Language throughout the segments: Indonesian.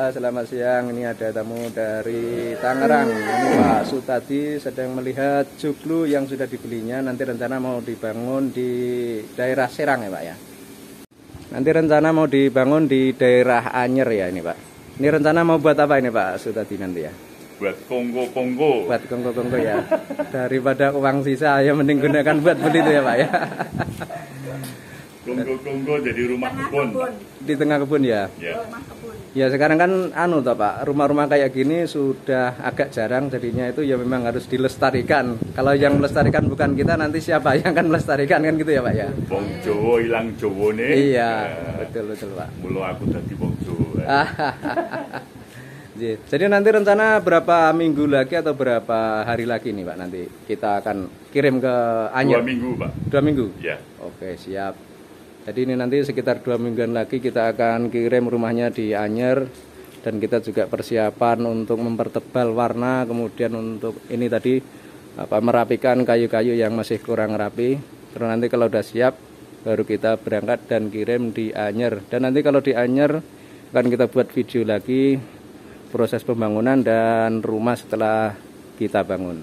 selamat siang. Ini ada tamu dari Tangerang. Ini Pak Sutadi sedang melihat joglo yang sudah dibelinya. Nanti rencana mau dibangun di daerah Serang ya Pak ya. Nanti rencana mau dibangun di daerah Anyer ya ini Pak. Ini rencana mau buat apa ini Pak Sutadi nanti ya? Buat kongko-kongko. Buat kongko-kongko ya. Daripada uang sisa ya mending gunakan buat beli itu ya Pak ya. Kongko-kongko jadi rumah kebun. Di tengah kebun ya. Ya. Ya sekarang kan toh Pak, rumah-rumah kayak gini sudah agak jarang, jadinya itu ya memang harus dilestarikan. Kalau yang melestarikan bukan kita, nanti siapa yang akan melestarikan kan gitu ya Pak ya. Wong Jawa ilang Jawane. Iya, betul Pak. Mula aku dadi wong Jawa. Jadi nanti rencana berapa minggu lagi atau berapa hari lagi nih Pak, nanti kita akan kirim ke Anyer? 2 minggu Pak. 2 minggu? Ya. Oke siap. Jadi ini nanti sekitar 2 mingguan lagi kita akan kirim rumahnya di Anyer. Dan kita juga persiapan untuk mempertebal warna, kemudian untuk ini tadi merapikan kayu-kayu yang masih kurang rapi. Terus nanti kalau udah siap baru kita berangkat dan kirim di Anyer. Dan nanti kalau di Anyer akan kita buat video lagi proses pembangunan dan rumah setelah kita bangun.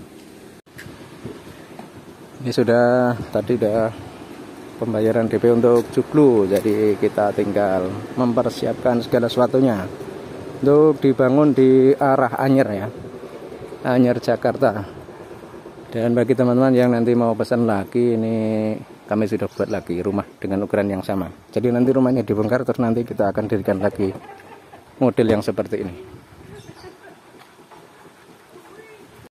Ini tadi udah pembayaran DP untuk joglo, jadi kita tinggal mempersiapkan segala sesuatunya untuk dibangun di arah Anyer ya, Anyer Jakarta. Dan bagi teman-teman yang nanti mau pesan lagi, ini kami sudah buat lagi rumah dengan ukuran yang sama. Jadi nanti rumahnya dibongkar terus nanti kita akan dirikan lagi model yang seperti ini.